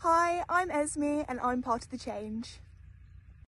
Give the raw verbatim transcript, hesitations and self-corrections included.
Hi, I'm Esme and I'm part of the change.